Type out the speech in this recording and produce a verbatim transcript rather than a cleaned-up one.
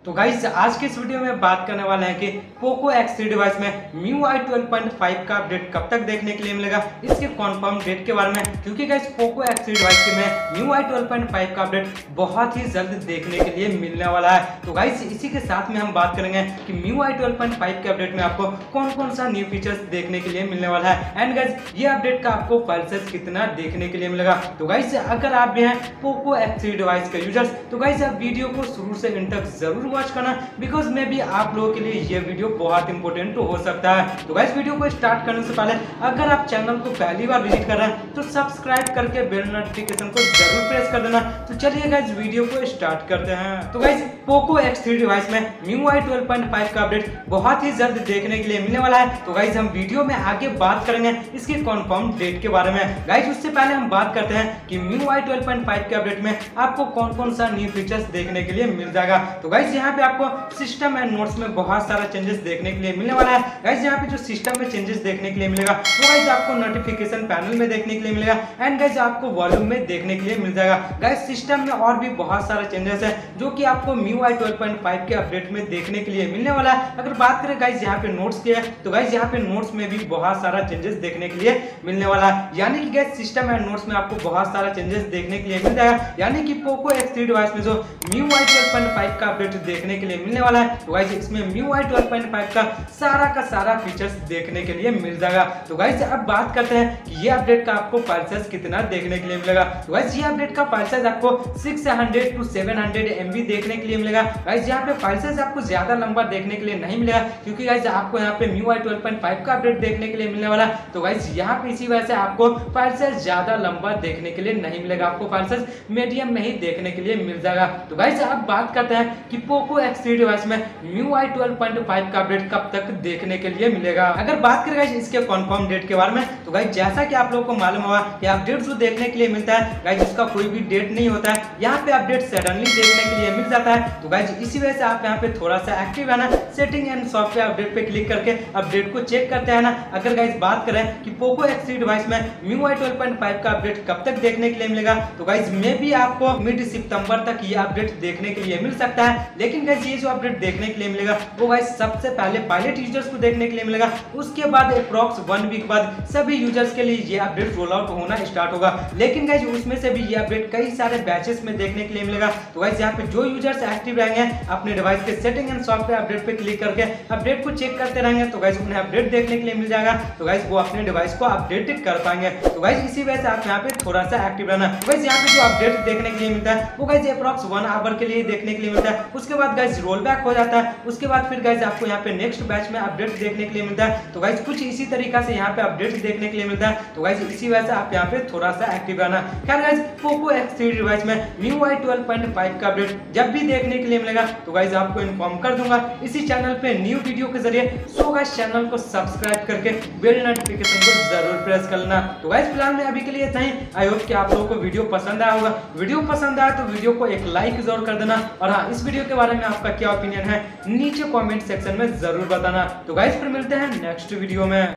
तो गाइस आज के इस वीडियो में बात करने वाले हैं कि पोको एक्स थ्री डिवाइस में M I U I twelve point five का अपडेट कब तक देखने के लिए मिलेगा, इसके कंफर्म डेट के बारे में। क्योंकि guys Poco X three device के में M I U I twelve point five का अपडेट बहुत ही जल्द देखने के लिए मिलने वाला है। तो गाइस इसी के साथ में हम बात करेंगे कि M I U I twelve point five के अपडेट में आपको कौन कौन सा न्यू फीचर्स देखने के लिए मिलने वाला है एंड गाइस ये अपडेट का आपको फाइल साइज कितना देखने के लिए मिलेगा। तो गाइस अगर आप भी हैं पोको एक्स थ्री डिवाइस के यूजर्स तो गाइस आप वीडियो को शुरू से एंड तक जरूर वॉच करना, बिकॉज में भी आप लोगों के लिए ये वीडियो बहुत इंपॉर्टेंट हो सकता है। तो गाइस वीडियो को स्टार्ट करने से पहले अगर आप चैनल को पहली बार विजिट कर रहे हैं तो सब्सक्राइब करके बेल नोटिफिकेशन को जरूर प्रेस कर देना। तो चलिए गाइस वीडियो को स्टार्ट करते हैं। तो guys Poco X three device में M I U I twelve point five का अपडेट बहुत ही जल्द देखने के लिए मिलने वाला है। तो गाइस हम वीडियो में आगे बात करेंगे इसके कंफर्म डेट के बारे में। गाइस उससे पहले हम बात करते हैं कि M I U I twelve point five के अपडेट में आपको कौन कौन सा न्यू फीचर्स देखने के लिए मिल जाएगा। तो गाइस यहाँ पे आपको सिस्टम एंड नोट्स में बहुत सारा चेंजेस देखने के लिए मिलने वाला है। गाइस यहाँ पे जो सिस्टम में चेंजेस देखने के लिए मिलेगा वो गाइस आपको नोटिफिकेशन पैनल में देखने के लिए मिलेगा एंड गाइस आपको वॉल्यूम में देखने के लिए मिल जाएगा। गाइस सिस्टम में और भी बहुत सारा चेंजेस है जो कि आपको M I U I twelve point five के अपडेट में देखने के लिए मिलने वाला है। अगर बात करें गाइस यहाँ पे नोट्स की है तो गाइस यहाँ पे नोट्स में भी बहुत सारा चेंजेस देखने के लिए मिलने वाला है। यानी कि गाइस सिस्टम एंड नोट्स में आपको बहुत सारा चेंजेस देखने के लिए मिल जाएगा। यानी कि पोको एक्स थ्री डिवाइस में जो M I U I twelve point five का अपडेट देखने के लिए मिलने वाला है तो गाइस इसमें M I U I twelve point five का सारा का सारा फीचर्स देखने के लिए मिल जाएगा। तो गाइस अब बात करते हैं कि ये अपडेट का आपको फाइल साइज कितना देखने के लिए मिलेगा। तो गाइस ये अपडेट का फाइल साइज आपको six hundred to seven hundred MB देखने के लिए मिलेगा। गाइस यहाँ पे फाइल साइज आपको ज्यादा लंबा देखने के लिए नहीं मिलेगा क्योंकि गाइस आपको यहाँ पे M I U I twelve point five का अपडेट देखने के लिए मिलने वाला है। तो गाइस यहाँ पे इसी वजह से आपको फाइल साइज ज्यादा लंबा देखने के लिए नहीं मिलेगा, आपको फाइल साइज मीडियम में ही देखने के लिए मिल जाएगा। तो गाइस अब बात करते हैं कि पोको एक्स थ्री डिवाइस में M I U I twelve point five का अपडेट कब तक देखने के लिए मिलेगा। अगर बात करें गाइस इसके कंफर्म डेट के बारे में तो गाइस जैसा कि आप लोगों को मालूम होगा कि अपडेट जो देखने के लिए मिलता है गाइस उसका कोई भी डेट नहीं होता है, यहाँ पे अपडेट सडनली देखने के लिए मिल जाता है। तो गाइस इसी वजह से आप यहाँ पे थोड़ा सा एक्टिव है ना, सेटिंग एंड सॉफ्टवेयर अपडेट पे क्लिक करके अपडेट को चेक करते हैं ना। अगर गाइस बात करें कि पोको एक्स थ्री डिवाइस में M I U I twelve point five का अपडेट कब तक देखने के लिए मिलेगा तो गाइस में भी आपको मिड सितंबर तक ये अपडेट देखने के लिए मिल सकता है। लेकिन गाइस ये जो अपडेट देखने के लिए मिलेगा वो गाइस सबसे पहले पायलट यूजर्स को देखने के लिए मिलेगा, उसके बाद अप्रॉक्स वन वीक बाद सभी यूजर्स के लिए ये अपडेट रोल आउट होना स्टार्ट होगा। लेकिन गाइस उसमें से भी ये अपडेट कई सारे बैचेस में देखने के लिए मिलेगा। तो गाइस यहाँ पे जो यूजर्स एक्टिव रहेंगे अपने डिवाइस के सेटिंग एंड सॉफ्टवेयर अपडेट पे क्लिक करके अपडेट को चेक करते रहेंगे तो गाइस उन्हें अपडेट देखने के लिए मिल जाएगा। तो गाइस वो अपने डिवाइस को अपडेट कर पाएंगे। तो गाइस इसी वजह से आप यहाँ पे थोड़ा सा एक्टिव रहना। गाइस यहाँ पे जो अपडेट देखने के लिए मिलता है वो गाइस अप्रॉक्स वन आवर के लिए देखने के लिए मिलता है, उसके बाद गाइस रोल बैक हो जाता है, उसके बाद फिर गाइस आपको यहाँ पे नेक्स्ट बैच में अपडेट देखने के लिए मिलता है। तो गाइस कुछ इसी तरीका से यहाँ पे अपडेट देखने के लिए मिलता है। तो गाइस इसी वजह से आप यहाँ पे थोड़ा सा एक्टिव रहना। खैर guys Poco X three device में M I U I twelve point five का अपडेट जब भी देखने के लिए मिलेगा तो गाइस आपको इन्फॉर्म कर दूंगा इसी चैनल पे न्यू वीडियो के जरिए। सो गाइस चैनल को सब्सक्राइब करके बेल नोटिफिकेशन को जरूर प्रेस कर लेना। तो गाइस फिलहाल में अभी के लिए इतना ही। आई होप कि आप लोगों को वीडियो पसंद आया होगा। वीडियो पसंद आया तो वीडियो को एक लाइक जरूर कर देना और हाँ इस वीडियो के बारे में आपका क्या ओपिनियन है नीचे कमेंट सेक्शन में जरूर बताना। तो गाइस फिर मिलते हैं नेक्स्ट वीडियो में।